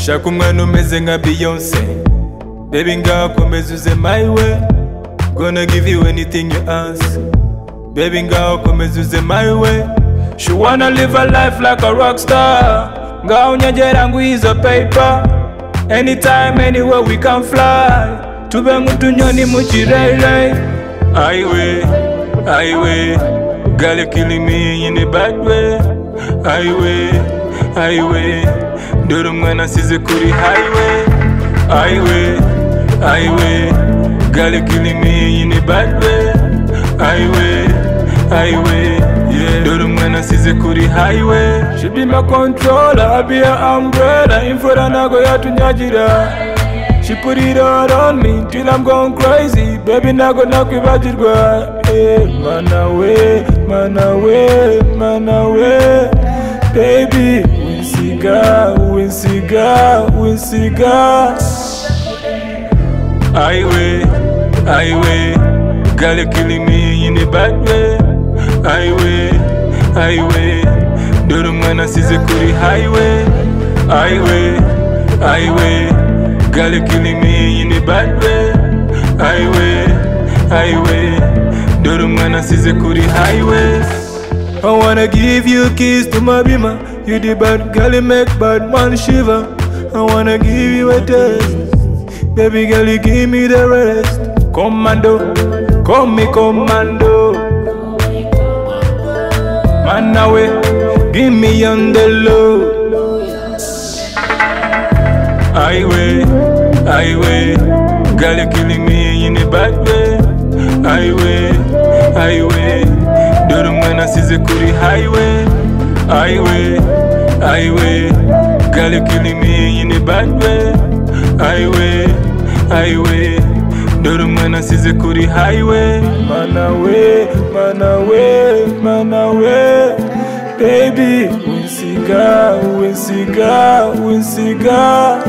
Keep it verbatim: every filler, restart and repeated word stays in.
Shaka umwana umeze nka Beyonce. Baby ngakomeza uze my way. Gonna give you anything you ask. Baby ngakomeza uze my way. She wanna live a life like a rock star. Nga unyagera ngwizo paper. Anytime, anywhere we can fly. Tube ngutunyoni muchirele. Highway, highway. Girl, you're killing me in a bad way. Highway, highway. Dore umwana asize kuri highway. Highway, highway. Girl, you're killing me in a bad way. Highway, highway. Yeah. Dore umwana asize kuri highway. She be my controller, I be her umbrella. Imfura nago yatunyagira. She put it all on me till I'm going crazy. Baby nago nakwibagirwa. Hey, man away, man away, man away. Baby, winsiga, winsiga, winsiga. Highway, highway. Girl, you're killing me in a bad way. Highway, highway. Dore umwana asize kuri highway. Highway, highway. Girl, you're killing me in a bad way. Highway, highway. Dore umwana asize kuri highway. I wanna give you a kiss to my bima. You the bad girl, you make bad man shiver. I wanna give you a taste. Baby girl, you give me the rest. Commando, call me commando. Man away, give me on the low. Highway, highway. Girl, you're killing me in a bad way. Highway, highway. Dore umwana asize kuri highway. Highway, highway. Girl, you're killing me in a bad way. Highway, highway. Dore umwana asize kuri highway. Man away, man away, man away. Baby, winsiga, winsiga, winsiga.